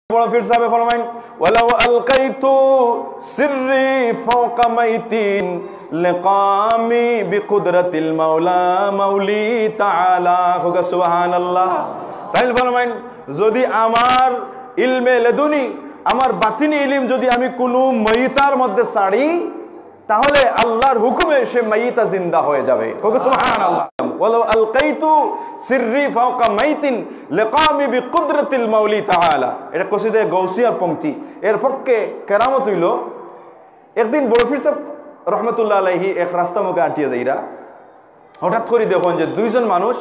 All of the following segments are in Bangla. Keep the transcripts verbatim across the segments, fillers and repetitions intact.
বড় পীর সাহেব ফরমায়েন ওয়ালাউ আলকাইতু সিররি ফাওকা মাইতিন লিকামি বিকুদরাতিল মাওলা মাওলি তাআলা হোগা সুবহানাল্লাহ। তাইলে ফরমায়েন যদি আমার ইলমে লাদুনি আমার বাতিনি ইলম যদি আমি কোনো মাইতার মধ্যে ছাড়ি তাহলে আল্লাহর হুকুমে সে মাইতা জিন্দা হয়ে যাবে। হোগা সুবহানাল্লাহ। ওয়ালাউ আলকাইতু সিররি ফাওকা মাইতিন লিকামি বিকুদরাতিল মাওলি তাআলা। এটা কসিদে গৌসিয়ার পংক্তি। এর পক্ষে কেরামত হইল একদিন বড় পীর সাহেব রহমতুল্লাহ আলাইহি এক রাস্তা মুখে আটিয়ে যাইরা হঠাৎ করে দেখুন যে দুইজন মানুষ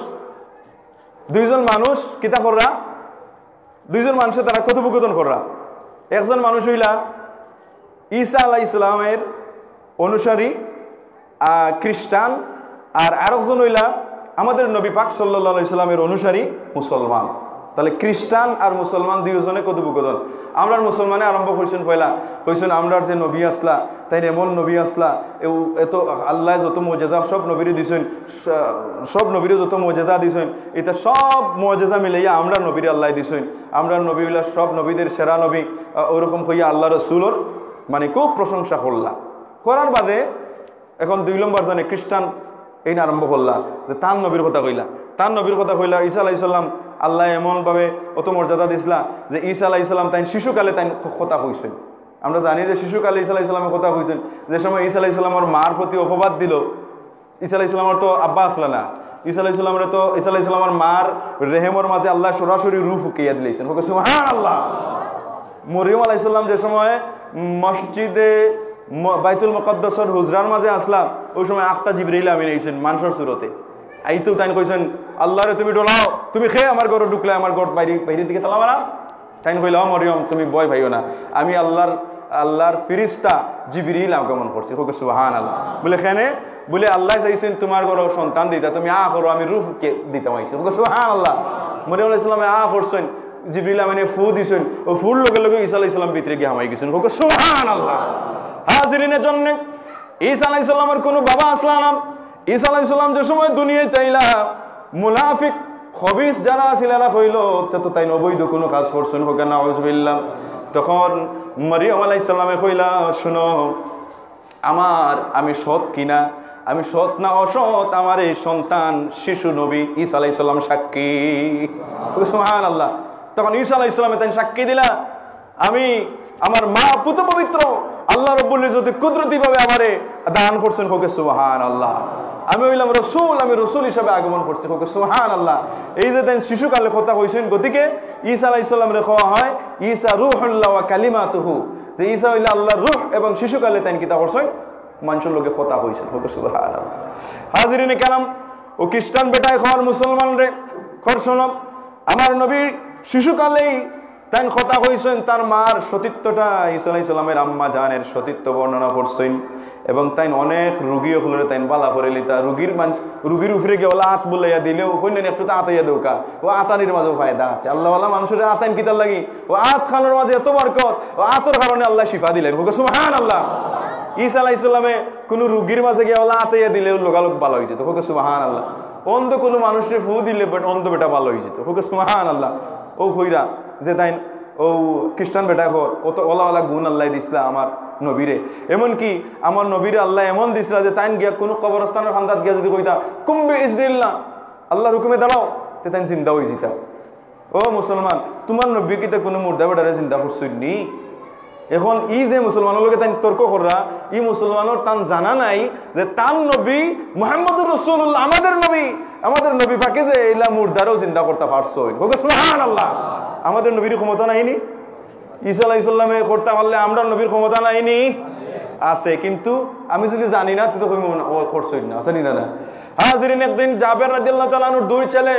দুইজন মানুষ কিতা কররা দুইজন মানুষের তারা কথোপকথন কররা। একজন মানুষ হইলা ঈসা আলাইহিস সালামের অনুসারী খ্রিস্টান, আর আরেকজন হইলা আমাদের নবী পাক সাল্লাল্লাহু আলাইহি সাল্লামের অনুসারী মুসলমান। তাহলে খ্রিস্টান আর মুসলমান দুইজনে কথোপকথন। আমরা মুসলমানে আরম্ভ করছেন পয়লা কইছেন আমরার যে নবী আসলা তাই এমন নবী আসলা এত আল্লাহ যত মজেজা সব নবীরে দিছেন, সব নবীরে যত মজেজা দিছেন এটা সব মজেজা মিলাইয়া আমরা নবীরে আল্লাহ দিছেন। আমরা নবীগুলা সব নবীদের সেরা নবী ওরকম কইয়া আল্লাহ রসুলোর মানে খুব প্রশংসা করলা। করার বাদে এখন দুই নম্বর জানে খ্রিস্টান এই না আরম্ভ করলা যে তার নবীর কথা কইলা তার নবীর কথা কইলা ঈসা আলাইহিস সালাম আল্লাহ এমনভাবে অত মর্যাদা দিছিলা যে ঈসা আলাইহিস সালাম তাই শিশুকালে তাই কথা কইছেন। আমরা জানি যে শিশুকালে ঈসা আলাইহিস সালামের কথা কইছেন। যে সময় ঈসা আলাইহিস সালামের মার প্রতি অপবাদ দিল, ঈসা আলাইহিস সালামের তো আব্বা আসলা না, ঈসা আলাইহিস সালামের তো ঈসা আলাইহিস সালামের মার রেহেমর মাঝে আল্লাহ সরাসরি রূহ ফুকিয়ে দিলেছেন। সুবহানাল্লাহ। মরিয়ম আলাইহিস সালাম যে সময় মসজিদে বাইতুল মুকদ্দাসের হুজরার মাঝে আসলাম ওই সময় আখতা জিবরাইল আমিন আইছেন মানুষের সুরতে আইতো তাই কইছেন আল্লাহরে তুমি ডলাও, তুমি খেয়ে আমার ঘরে ঢুকলে আমার ঘর বাইরে বাইরের দিকে তালা মারা। তাই কইলা মরিয়ম তুমি ভয় পাইও না, আমি আল্লাহর আল্লাহর ফিরিস্তা জিবরাইল আগমন করছি। সুবহানাল্লাহ। বলে কেন? বলে আল্লাহ চাইছেন তোমার ঘরে সন্তান দিতা, তুমি আ করো আমি রূহকে দিতাম আইছি। সুবহানাল্লাহ। মরিয়ম আলাইহিস সালাম আ করছেন, জিবরাইল আমিনে ফু দিছেন, ও ফুল লগে লগে ঈসা আলাইহিস সালাম ভিতরে গিয়ে হামাই গেছেন। সুবহানাল্লাহ। হাজিরিনের জন্য ঈসা আলাইহিস সালামের কোনো বাবা আসলা না। ঈসা আলাইহিস সালাম যে সময় দুনিয়ায় তাইলা মুনাফিক খবিস যারা ছিল এরা হইল তো তাই অবৈধ কোনো কাজ করছেন হোক না নাউজুবিল্লাহ। তখন মারিয়াম আলাইহিস সালামে কইলা শুনো আমার আমি সৎ কিনা, আমি সৎ না অসৎ আমার এই সন্তান শিশু নবী ঈসা আলাইহিস সালাম সাক্ষী। সুবহানাল্লাহ। তখন ঈসা আলাইহিস সালামে তাই সাক্ষী দিলা আমি আমার মা পুত পবিত্র আল্লাহ রাব্বুল ইজ্জত কুদরতি ভাবে আমারে দান করছেন। হোকে সুবহানাল্লাহ। আমি হইলাম রসুল, আমি রসুল হিসাবে আগমন করছি। হোকে সুবহানাল্লাহ। এই যে দেন শিশুকালে কথা হইছেন গতিকে ঈসা আলাইহিস সালাম রে কওয়া হয় ঈসা রূহুল্লাহ ওয়া কালিমাতুহু, যে ঈসা হইলা আল্লাহর রূহ এবং শিশুকালে তাই কিতা করছেন মানুষের লোকে কথা হইছেন। হোকে সুবহানাল্লাহ। হাজিরিনে কেরাম ও খ্রিস্টান বেটায় খর মুসলমান রে খর শোনো আমার নবী শিশুকালেই তাই কথা কইছেন তার মার সতীত্বটা ঈসা আলাইহিস সালামের আম্মা জানের সতীত্ব বর্ণনা করছেন এবং তাই অনেক রুগী হলে তাই বালা করে লিতা রুগীর মানুষ রুগীর উপরে গিয়ে ওলা আত বলাইয়া দিলেও কইলেন একটু তো আতাইয়া দৌকা ও আতানির মাঝেও ফায়দা আছে। আল্লাহওয়ালা মানুষের আতাইন কিতার লাগি ও আত খানোর মাঝে এত বরকত ও আতর কারণে আল্লাহ শিফা দিলেন। সুবহানাল্লাহ। ঈসা আলাইহিস সালামে কোনো রুগীর মাঝে গিয়ে ওলা আতাইয়া দিলেও লোকালোক ভালো হয়ে যেত। সুবহানাল্লাহ। অন্ধ কোনো মানুষের ফু দিলে অন্ধ বেটা ভালো হয়ে যেত। সুবহানাল্লাহ। ও কইরা যে তাই ও খ্রিস্টান বেটা ঘর ও তো ওলা ওলা গুণ আল্লাহ দিছিলা আমার নবীরে, এমনকি আমার নবীরে আল্লাহ এমন দিছিলা যে তাই গিয়া কোনো কবরস্থানের খান্দাত গিয়া যদি কইতা কুম্বে ইজনিল্লাহ আল্লাহর হুকুমে দাঁড়াও তে তাই জিন্দা হয়ে যেতা। ও মুসলমান তোমার নবী কিতে কোনো মুর্দা বেটারে জিন্দা করছইনি? এখন ই যে মুসলমানের লোকে তাই তর্ক কররা ই মুসলমানের তান জানা নাই যে তার নবী মুহাম্মদুর রাসূলুল্লাহ আমাদের নবী আমাদের নবী পাকে যে এলা মুর্দারও জিন্দা করতে পারছো। সুবহানাল্লাহ। আমাদের নবীর ক্ষমতা নাইনি? ঈসা আলাইহিস সালামে করতে পারলে আমরা নবীর ক্ষমতা নাইনি? আছে, কিন্তু আমি যদি জানি না তুই তো করছই না আছে না। হাজিরিন একদিন জাবের রাদিয়াল্লাহু তাআলা আনহুর দুই ছেলে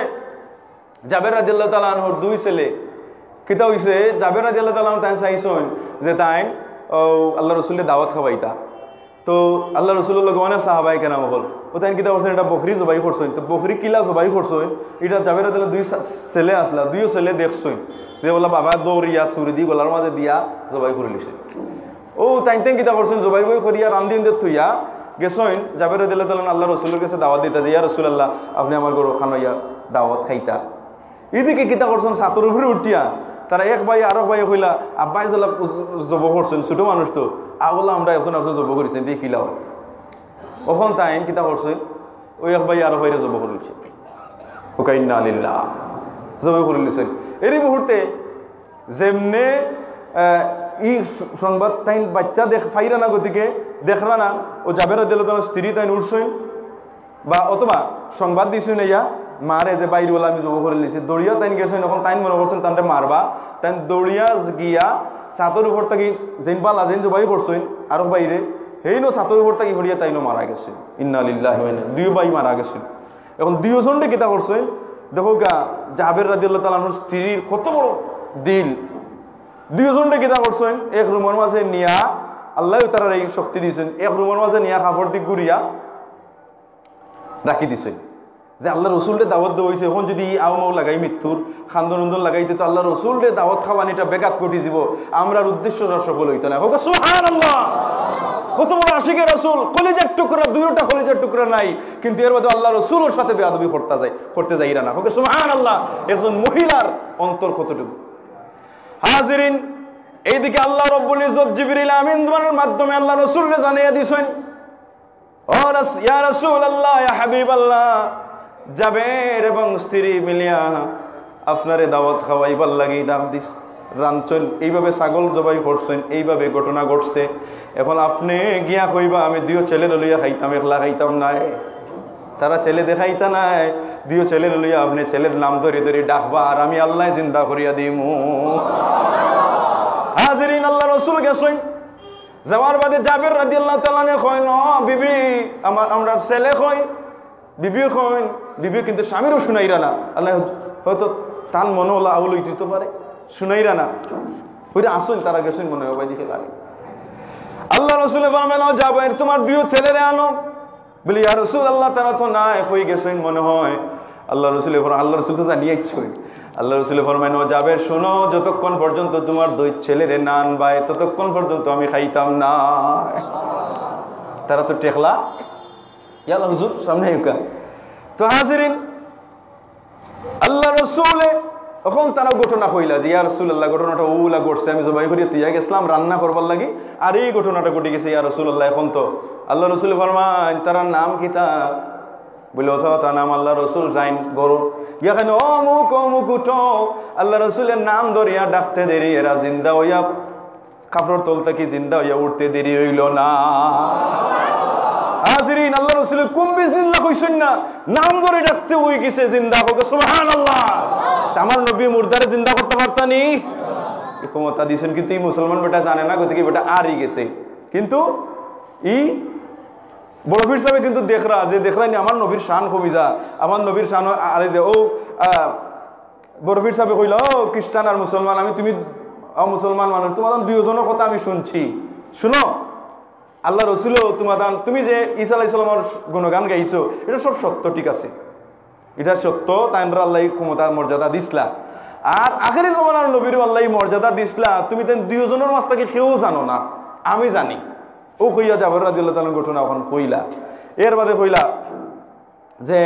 জাবের রাদিয়াল্লাহু তাআলা আনহুর দুই ছেলে কিতা হইছে জাবের রাদিয়াল্লাহু তাআলা আনহু তাই চাইছেন যে তাই ও আল্লাহ রসুলের দাওয়াত খাওয়াইতা। তো আল্লাহ রসুলের লগে অনেক সাহাবাই কেন হল ও তাই কিতা করছেন এটা বকরি জবাই করছেন। তো বকরি কিলা জবাই করছেন এটা জাবের রাদিয়াল্লাহু দুই ছেলে আসলা দুই ছেলে দেখছেন যে বলা বাবা দৌড়িয়া সুরি দি গলার মাঝে দিয়া জবাই করে লিছে। ও তাই তাই কিতা করছেন জবাই বই করিয়া রান্দিন দে থইয়া গেছেন জাবের রাদিয়াল্লাহু তাআলা আল্লাহ রসুলের কাছে দাওয়াত দিতা যে ইয়া রাসূলুল্লাহ আপনি আমার ঘর খানাইয়া দাওয়াত খাইতা। এদিকে কিতা করছেন ছাতর উপরে উঠিয়া তারা এক ভাই আরো ভাই হইলা আব্বাই জলা জব করছেন ছোট মানুষ তো আগলা আমরা একজন একজন জব করেছেন দিয়ে কিলাও ওখান তাই কিতা করছে ওই এক ভাই আরো ভাইরে জব করেছে ওকে ইন্না লিল্লাহ জব করে লিছেন এরই মুহূর্তে যেমনে ই সংবাদ তাই বাচ্চা দেখ ফাইরা না গতিকে দেখরা না ও জাবের দিল তোমার স্ত্রী তাই উঠছেন বা অথবা সংবাদ দিছেন ইয়া মারে যে বাইরে বলে আমি জব করে লিছি দৌড়িয়া তাই গেছেন এখন তাই মনে করছেন তান্ডে মারবা তাই দৌড়িয়া গিয়া ছাতর উপর থাকি যেন পালা যেন জবাই করছেন আরো বাইরে হেইনো ছাতর উপর থাকি ভরিয়া তাইনো মারা গেছে ইন্না লিল্লাহি ওয়া ইন্না দুই ভাই মারা গেছে এখন দুইজনকে কিতা করছেন দেখো গা জাবের রাদিয়াল্লাহু তাআলার স্ত্রীর কত বড় দিল দুইজনকে কিতা করছেন এক রুমের মাঝে নিয়া আল্লাহ তাআলা এই শক্তি দিয়েছেন এক রুমের মাঝে নিয়া কাপড় দিক গুড়িয়া রাখি দিছেন যে আল্লাহ রসুলরে দাওয়াত দেওয়া হয়েছে এখন যদি আও মাও লাগাই মৃত্যুর খান্দন উন্দন লাগাইতে তো আল্লাহ রসুলরে দাওয়াত খাওয়ানিটা বেকাত কটি দিব আমরার উদ্দেশ্য সফল হইতো না হোক সুবহানাল্লাহ কত বড় আশিকের রসুল কলিজার টুকরা দুইটা কলিজার টুকরা নাই কিন্তু এর মধ্যে আল্লাহ রসুলের সাথে বেয়াদবি করতে যায় করতে যাইরা না হোক সুবহানাল্লাহ একজন মহিলার অন্তর কতটুকু হাজিরিন এইদিকে আল্লাহ রব্বুল ইজ্জত জিবরিল আমিন দ্বারার মাধ্যমে আল্লাহ রসুলকে জানিয়ে দিয়েছেন ও ইয়া রাসূলুল্লাহ ইয়া হাবিবাল্লাহ জাবের এবং স্ত্রী মিলিয়া আপনারে দাওয়াত খাওয়াইবার লাগি ডাক দিস রাঞ্চন এইভাবে ছাগল জবাই করছেন এইভাবে ঘটনা ঘটছে এখন আপনি গিয়া কইবা আমি দুই ছেলে লইয়া খাইতাম একলা খাইতাম নাই তারা ছেলে দেখাইতা নাই দুই ছেলে লইয়া আপনি ছেলের নাম ধরে ধরে ডাকবা আর আমি আল্লাহ চিন্তা করিয়া দিমু হাজিরিন আল্লাহ রসুল গেছেন যাওয়ার বাদে জাবের রাদিয়াল্লাহু তাআলা নে কয় ন বিবি আমার আমরা ছেলে কই বিবি কই বিবি কিন্তু স্বামীরও শুনাইরা না আল্লাহ হয়তো তান মনে হলো আউল হইতে পারে শুনাইরা না ওইটা আসুন তারা গেছেন মনে হয় দিকে গাড়ি আল্লাহ রসুল ফরমাইল জাবের তোমার দুই ছেলেরে আনো বলি ইয়া রাসূলুল্লাহ তারা তো নাই কই গেছেন মনে হয় আল্লাহ রসুল আল্লাহ রসুল তো জানিয়েছেন আল্লাহ রসুল ফরমাইল জাবের শোনো যতক্ষণ পর্যন্ত তোমার দুই ছেলেরে না আনবাই ততক্ষণ পর্যন্ত আমি খাইতাম না তারা তো টেকলা ইয়াল্লাহ হুজুর সামনে ইউকা তো হাজিরিন আল্লাহ রসুলে এখন তারা ঘটনা কইলা যে ইয়া রাসূলুল্লাহ ঘটনাটা ওলা ঘটছে আমি জবাই করিয়া তুইয়া গেছিলাম রান্না করবার লাগি আর এই ঘটনাটা ঘটে গেছে ইয়া রাসূলুল্লাহ এখন তো আল্লাহ রসুল ফরমান তার নাম কিতা বলে অথবা তার নাম আল্লাহ রসুল যাইন গরু ইয়াখানে অমুক অমুক উঠো আল্লাহ রসুলের নাম ধরিয়া ডাকতে দেরি এরা জিন্দা হইয়া কাপড় তোলতে কি জিন্দা হইয়া উঠতে দেরি হইল না হাজিরিন আল্লাহ রসুল কুম্বি জিন্দা কইছেন না নাম ধরে ডাকতে হই গেছে জিন্দা হোক সুবহানাল্লাহ আমার নবী মুর্দারে জিন্দা করতে পারতানি এই ক্ষমতা দিয়েছেন কিন্তু এই মুসলমান বেটা জানে না গতিকে বেটা আরই গেছে কিন্তু ই বড় পীর সাহেব কিন্তু দেখরা যে দেখরা আমার নবীর শান কমিজা আমার নবীর শান আরে দে ও বড় পীর সাহেব কইল ও খ্রিস্টান আর মুসলমান আমি তুমি মুসলমান মানুষ তোমাদের দুইজনের কথা আমি শুনছি শুনো আল্লাহ রসুলও তোমাদান তুমি যে ঈসা আলাইহিস সালামের গুণগান গাইছো এটা সব সত্য ঠিক আছে এটা সত্য তাই আল্লাহ ক্ষমতা মর্যাদা দিসলা আর আখেরি জমানার নবীর আল্লাহ মর্যাদা দিসলা তুমি তাই দুইজনের মাছ থেকে কেউ জানো না আমি জানি ও কইয়া জাবের রাদিয়াল্লাহু তাআলা ঘটনা ওখান কইলা এর বাদে কইলা যে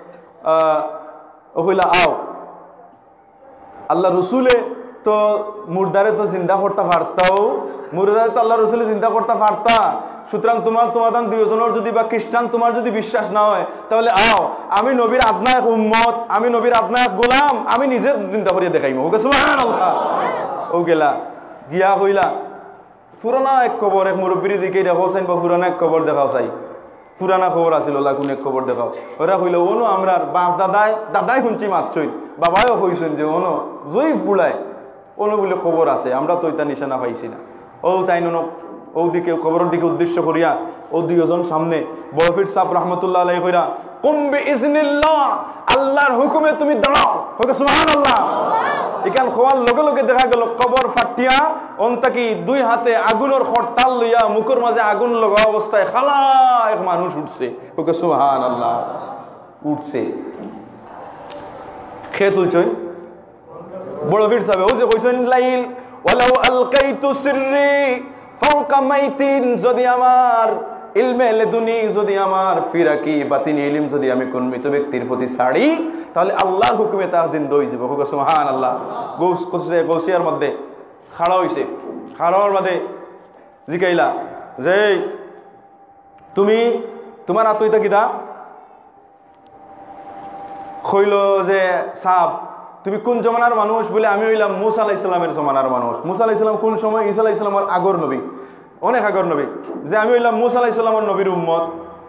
ও কইলা আও আল্লাহ রসুলে তো মুর্দারে তো চিন্তা করতে পারতাও মুর্দারে তো আল্লাহ রসুলে চিন্তা করতে পারতা সুতরাং তোমার তোমাদের দুইজনের যদি বা খ্রিস্টান তোমার যদি বিশ্বাস না হয় তাহলে আও আমি নবীর আপনার এক উম্মত আমি নবীর আপনার এক গোলাম আমি নিজে চিন্তা করিয়া দেখাইম ওকে সুবহানাল্লাহ ও গেলা গিয়া কইলা পুরানা এক খবর এক মুরব্বীর দিকে দেখাও চাই বা পুরানা এক খবর দেখাও চাই পুরানা খবর আছিল ওলা কোন এক খবর দেখাও ওরা কইল ওনো আমরা বাপ দাদাই দাদাই শুনছি মাত্রই বাবাইও কইছেন যে ওনো জয়ী বুড়ায় ওনো বলে খবর আছে আমরা তো এটা নিশানা পাইছি না ও তাই নো ও দিকে খবরের দিকে উদ্দেশ্য করিয়া ও দুইজন সামনে বড় পীর সাহেব রহমতুল্লাহ আলাইহি কইরা কুম বিইজনিল্লাহ আল্লাহর হুকুমে তুমি দাঁড়াও হোক সুবহানাল্লাহ এখান খোয়ার লগে লগে দেখা গেল কবর ফাটিয়া অন্তাকি দুই হাতে আগুনের খরতাল লইয়া মুখের মাঝে আগুন লগা অবস্থায় খালা এক মানুষ উঠছে হোক সুবহানাল্লাহ উঠছে খেয়ে তুলছেন বড় পীর সাহেব ও যে কইছেন লাইল ওয়ালাউ আলকাইতু সিররি ফাওকা মাইতিন যদি আমার ইলমে লেদুনি যদি আমার ফিরাকি বাতিনি ইলম যদি আমি কোন মৃত ব্যক্তির প্রতি ছাড়ি তাহলে আল্লাহর হুকুমে তার জিন্দা হয়ে যাব। হুক সুবহানাল্লাহ। গৌস কসে গৌসিয়ার মধ্যে খাড়া হইছে, খাড়ার মধ্যে জিকাইলা যে তুমি তোমার আত্মীয়তা কিতা কইল যে সাপ তুমি কোন জমানার মানুষ বলে আমি হইলাম মুসা আলাইহিস সালামের জমানার মানুষ। মুসা আলাইহিস সালাম কোন সময়? ঈসা আলাইহিস সালামের আগর নবী, অনেক আগর নবী। যে আমি হইলাম মুসা আলাইহিস সালামের নবীর উম্মত,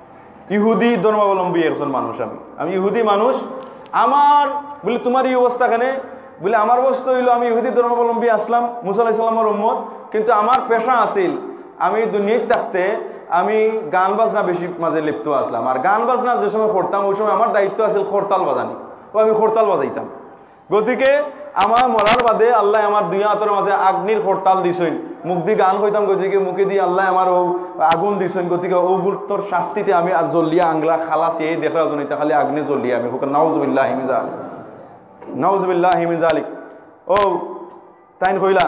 ইহুদি ধর্মাবলম্বী একজন মানুষ। আমি আমি ইহুদি মানুষ। আমার বলে তোমার এই অবস্থা কেনে? বলে আমার অবস্থা হইলো আমি ইহুদি ধর্মাবলম্বী আসলাম, মুসা আলাইহিস সালামের উম্মত, কিন্তু আমার পেশা আছিল আমি দুনিয়ায় থাকতে আমি গান বাজনা বেশি মাঝে লিপ্ত আসলাম। আর গান বাজনা যে সময় করতাম ওই সময় আমার দায়িত্ব আছিল খরতাল বাজানি, ও আমি খরতাল বাজাইতাম। গতিকে আমার মরার বাদে আল্লাহ আমার দুই হাতের মাঝে আগ্নির খরতাল দিছেন, মুখ দিয়ে গান হইতাম, গতিকে মুখে দিয়ে আল্লাহ আমার ও আগুন দিছেন। গতিকে ও গুরুত্বর শাস্তিতে আমি আজ জ্বলিয়া আংলা খালাস এই দেখা জনিতে খালি আগ্নি জ্বলিয়া আমি হুক নাউজুবিল্লাহি মিন যালিক, নাউজুবিল্লাহি মিন যালিক। ও তাইন কইলা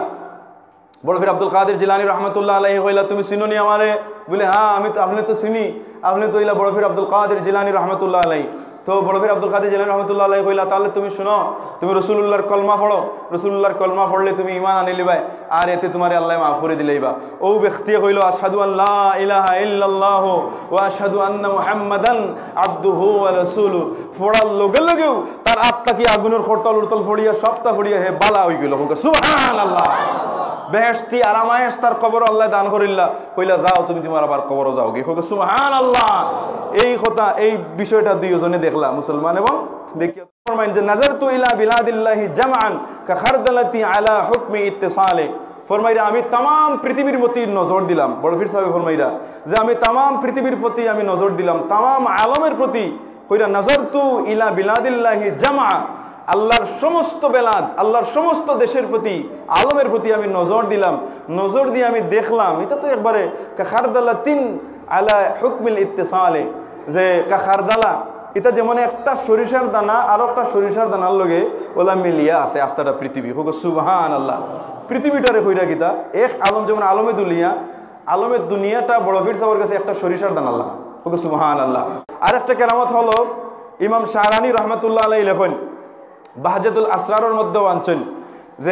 বড় ফির আব্দুল কাদের জিলানী রহমতুল্লাহ আলাইহি কইলা তুমি চিনোনি আমারে? বলে হ্যাঁ আমি তো, আপনি তো চিনি, আপনি তো ইলা বড় ফির আব্দুল কাদের জিলানী রহমতুল্লাহ আলাইহি। তো বড় ফির আব্দুল কাদের জিলানী রহমতুল্লাহ আলাইহি কইলা তাহলে তুমি শুনো, তুমি রাসূলুল্লাহর কলমা পড়ো, রাসূলুল্লাহর কলমা পড়লে তুমি ঈমান আনি লিবাই, আর এতে তোমারে আল্লাহ মাফ করে দিলেইবা। ও ব্যক্তি কইল আশহাদু আল্লা ইলাহা ইল্লাল্লাহ ওয়া আশহাদু আন্না মুহাম্মাদান আবদুহু ওয়া রাসূলুহু। পড়ার লগে লগেও তার আত্মা কি আগুনের খরতাল উরতাল ফড়িয়া সবটা ফড়িয়া হে বালা হই গেল। সুবহানাল্লাহ। বেহেশতি আরামায়েশ তার কবর আল্লাহ দান করিল্লা, কইলা যাও তুমি তোমার আবার কবরও যাও গে। সুবহানাল্লাহ। এই কথা এই বিষয়টা দুইজনে দেখলাম মুসলমান এবং দেখিয়া ফরমাইন যে নাযারতু ইলা বিলাদিল্লাহি জামআন কা খারদালাতি আলা হুকমি ইত্তিসালে। ফরমাইরা আমি তাম পৃথিবীর প্রতি নজর দিলাম। বড় ফির সাহেব ফরমাইরা যে আমি তাম পৃথিবীর প্রতি আমি নজর দিলাম, তাম আলমের প্রতি। কইরা নাযারতু ইলা বিলাদিল্লাহি জামআ, আল্লাহর সমস্ত বেলাদ আল্লাহর সমস্ত দেশের প্রতি আলমের প্রতি আমি নজর দিলাম। নজর দিয়ে আমি দেখলাম এটা তো একবারে কাখারদালাতিন আলা হুকমিল ইত্তিসালে, যে কাখারদালা এটা যেমন একটা সরিষার দানা আর একটা সরিষার দানার লগে ওলা মিলিয়া আছে আস্তাটা পৃথিবী। হোক সুবহানাল্লাহ। পৃথিবীটারে কইরা কিতা এক আলম, যেমন আলমে দুনিয়া, আলমের দুনিয়াটা বড় ফির সাহেবের কাছে একটা সরিষার দানা আল্লাহ। হোক সুবহানাল্লাহ। আর একটা কেরামত হলো ইমাম শাহরানি রহমাতুল্লাহ আলাইহি লেখেন বাহজাতুল আসরারের মধ্যে আনছেন যে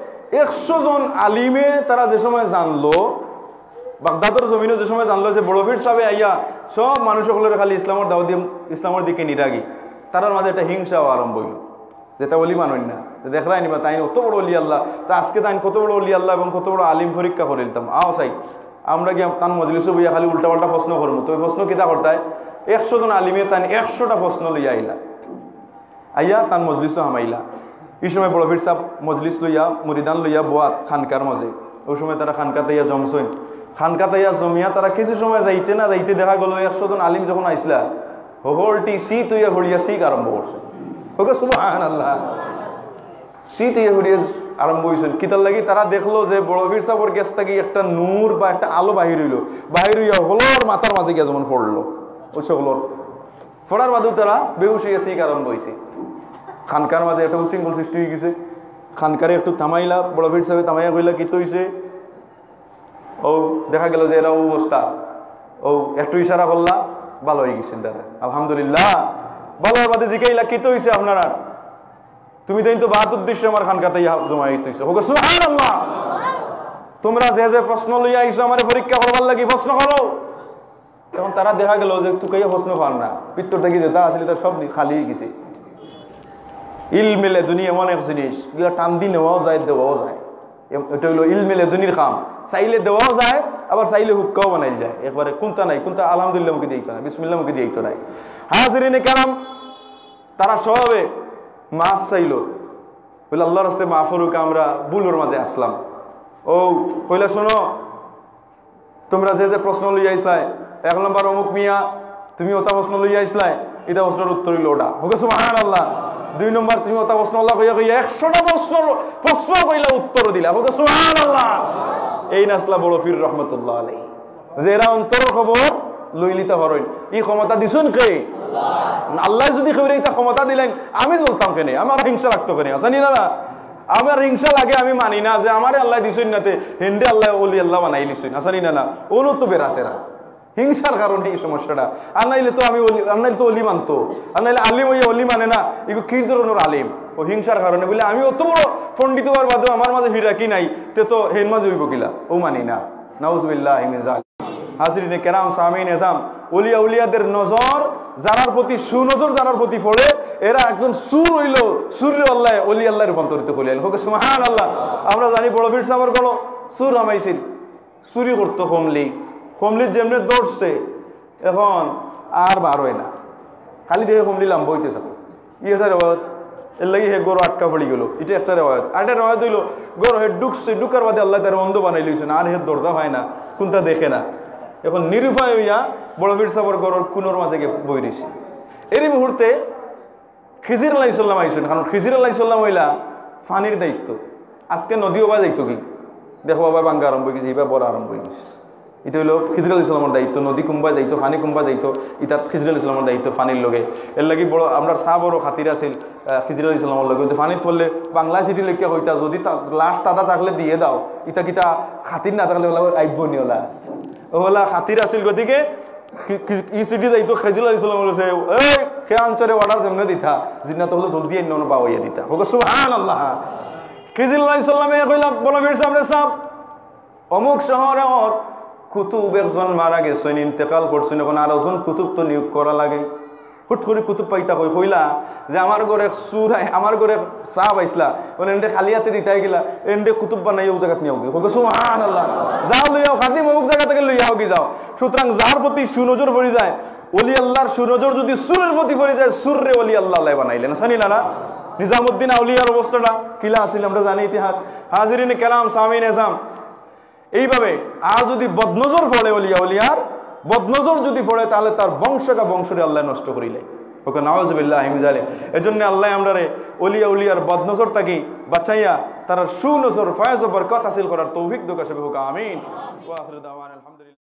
একশো জন আলিমে তারা যে সময় জানলো, বাগদাদের জমিনে যে সময় জানলো যে বড় ফির সাহেব আইয়া সব মানুষ সকলের খালি ইসলামের দাওয়াত দিয়ে ইসলামের দিকে নিরাগী, তারার মাঝে একটা হিংসাও আরম্ভ হইল, যেটা অলি মানেন না। দেখলাই নিবা তাই অত বড় অলি আল্লাহ, তা আজকে তাই কত বড় অলি আল্লাহ এবং কত বড় আলিম পরীক্ষা করে দিতাম। আও চাই আমরা গিয়ে তার মজলিসে বইয়া খালি উল্টা পাল্টা প্রশ্ন করবো। তো ওই প্রশ্ন কিতা করতায় একশো জন আলিমে তাই একশোটা প্রশ্ন লইয়া আইলা, আইয়া তার মজলিসও হামাইলা। এই সময় বড় ফির সাহেব মজলিস লইয়া মুরিদান লইয়া বোয়াত খানকার মাঝে, ওই সময় তারা খানকাতে ইয়া জমছেন। খানকাতে ইয়া জমিয়া তারা কিছু সময় যাইতে না যাইতে দেখা গেল একশো জন আলিম যখন আইসলা হোলটি শীত হইয়া হরিয়া শিখ আরম্ভ করছে। ওকে সুবহানাল্লাহ। শীত হইয়া হরিয়া আরম্ভ হয়েছেন কিতার লাগি তারা দেখলো যে বড় ফির সাহেবের গ্যাস থেকে একটা নূর বা একটা আলো বাহির হইলো, বাহির হইয়া হলোর মাথার মাঝে গিয়া যেমন পড়লো, ওই সকলোর ফোড়ার বাদু তারা বেহুশ হইয়া শিখ আরম্ভ হয়েছে। খানকার মাঝে একটা উশৃঙ্খল সৃষ্টি হয়ে গেছে। খানকারে একটু থামাইলা, বড় ফির সাহেব থামাইয়া কইলা কি তো হইছে? ও দেখা গেল যে এরা অবস্থা, ও একটু ইশারা করলা ভালো হয়ে গেছেন তারা, আলহামদুলিল্লাহ। ভালো বাদে জিকাইলা কি তো হইছে আপনারা? তুমি দেন তো বাহাত উদ্দেশ্যে আমার খানকাতে জমা হইতে হইছে। হোক সুবহানাল্লাহ। তোমরা যে যে প্রশ্ন লইয়া আইছো আমার পরীক্ষা করবার লাগি প্রশ্ন করো। তখন তারা দেখা গেল যে তুই কাইয়া প্রশ্ন কর না, পিত্তর থেকে যেটা আসলে তার সব খালি হয়ে গেছে। ইলমিলে দুনিয়া এমন এক জিনিস, এগুলা টান দিয়ে নেওয়াও যায় দেওয়াও যায়। এটা হইলো ইলমিলে দুনির কাম, চাইলে দেওয়াও যায় আবার চাইলে হুক্কাও বানাইল যায়। একবারে কোনটা নাই কোনটা আলহামদুলিল্লাহ মুখে দিয়েইতো না, বিসমিল্লাহ মুখে দিয়েইতো নাই। হাজিরিনে কারাম তারা সবে মাফ চাইলো, বলে আল্লাহর রাস্তায় মাফ করুক, আমরা ভুলের মাঝে আসলাম। ও কইলা শোনো তোমরা যে যে প্রশ্ন লইয়া আইসলাই, এক নম্বর অমুক মিয়া তুমি ওটা প্রশ্ন লইয়া আইসলাই, এটা প্রশ্নের উত্তর হইল ওটা। হোক সুবহানাল্লাহ। দুই নম্বর তুমি ওটা প্রশ্ন আল্লাহ কইয়া কইয়া একশোটা প্রশ্ন প্রশ্ন কইলা উত্তর দিলা। হোক সুবহানাল্লাহ। এই নাসলা বড় ফির রহমতুল্লাহ আলাইহি, যে এরা অন্তর খবর লইলিতে হরইন। এই ক্ষমতা দিছুন কে? আল্লাহ। যদি খবর এটা ক্ষমতা দিলেন আমি বলতাম কেন? আমার হিংসা লাগতো কেন? জানি না না আমার হিংসা লাগে, আমি মানি না যে আমার আল্লাহ দিছুন নাতে হিন্দে আল্লাহ ওলি আল্লাহ বানাই লিছুন, আসানি না না ওলো তো বেরাসেরা হিংসার কারণে এই সমস্যাটা। আর নাইলে তো আমি আর নাইলে তো অলি মানতো, আর নাইলে আলিম ওই অলি মানে না, এগুলো কি ধরনের আলিম? ও হিংসার কারণে বলে আমি অত বড় পণ্ডিত হওয়ার বাদেও আমার মাঝে ফিরা কি নাই, তে তো হেন মাঝে হইব কিলা, ও মানি না। নাউজুবিল্লাহ মিন যালিক। হাজরিনে কেরাম সামিন এজাম, ওলিয়া উলিয়াদের নজর যারার প্রতি সুনজর যারার প্রতি পড়ে, এরা একজন সুর হইল, সুর আল্লাহ অলি আল্লাহ রূপান্তরিত করিলেন। হোক সুবহানাল্লাহ। আমরা জানি বড় পীর সাহেবের কোনো সুর আমাইছিল, চুরি করতো কমলি, কমলির যেমনি দৌড়ছে এখন আর বার হয় না, খালি দেখে কমলি লাম্ব হইতেছে। ই একটা রেওয়ায়ত, এর লাগি হে গরু আটকা পড়ি গেল, এটা একটা রেওয়ায়ত। আর একটা রেওয়ায়ত হইল গরু হে ঢুকছে, ঢুকার বাদে আল্লাহ তার অন্ধ বানাই লইছেন, আর হে দরজা হয় না, কোনটা দেখে না। এখন নিরুপায় হইয়া বড় পীর সাহেবের গরুর কুনোর মাঝে গিয়ে বই রয়েছে। এরই মুহূর্তে খিজির আলাইহিস সালাম আইসেন, কারণ খিজির আলাইহিস সালাম হইলা পানির দায়িত্ব। আজকে নদীও বা দায়িত্ব কি দেখো বাবা, বাঙ্গা আরম্ভ হয়ে গেছে, এইবার বড় আরম্ভ হয়ে গেছে। এটা হলো খিজির আলাইহিস সালামের দায়িত্ব, নদী কুম্বা যাইতো, পানি কুম্বা যাইতো, এটা খিজির আলাইহিস সালামের দায়িত্ব পানির লগে। এর লাগি বড় আমরা চা বড় খাতির আছিল খিজির আলাইহিস সালামের লগে, পানিত পড়লে বাংলা চিঠি লেখিয়া হইতা, যদি লাশ তাদা থাকলে দিয়ে দাও, ইটা কিতা খাতির না থাকলে ওলা আইব নি, ওলা ওলা খাতির আছিল। গতিকে ই চিঠি যাইতো খিজির আলাইহিস সালাম বলেছে, এই সে অঞ্চলে অর্ডার জমে দিতা, জিনা তো হলো জলদি অন্য পাওয়াইয়া দিতা। হোক সুবহানাল্লাহ। খিজির আলাইহিস সালামে কইলা বড় পীর সাহেব সাহেব, অমুক শহরে কুতুব একজন মারা গেছেন, ইন্তেকাল করছেন, এখন আর একজন কুতুব তো নিয়োগ করা লাগে। হুট করে কুতুব পাইতা কই কইলা যে আমার ঘরে সুর, আমার ঘরে চা পাইছিলা, মানে এনডে খালি হাতে দিতাই গেলা, এনডে কুতুব বানাই ও জায়গাত নিয়ে হোক সুবহানাল্লাহ। যাও লইয়াও খাদিম অমুক জায়গা থেকে লইয়াও কি যাও। সুতরাং যার প্রতি সুনজর পড়ে যায়, ওলি আল্লাহর সুনজর যদি সুরের প্রতি পড়ে যায়, সুররে ওলি আল্লাহ আল্লাহ বানাইলেন। জানিলা না নিজামুদ্দিন আউলিয়ার অবস্থাটা কিলা আসিল আমরা জানি ইতিহাস। হাজিরিনে কেরাম সামিন এজাম, এইভাবে আর যদি বদনজর পড়ে ওলিয়া উলিয়ার বদনজর যদি পড়ে, তাহলে তার বংশকা বংশরে আল্লাহ নষ্ট করিলে। ওকে নাউজুবিল্লাহ মিন যালিক। এজন্য আল্লাহ আমরারে ওলিয়া উলিয়ার বদনজর থাকি বাঁচাইয়া তারা সুনজর ফয়েজ ও বরকত হাসিল করার তৌফিক দাও। আমিন। ওয়া আখিরু দাওয়ানা আলহামদুলিল্লাহ।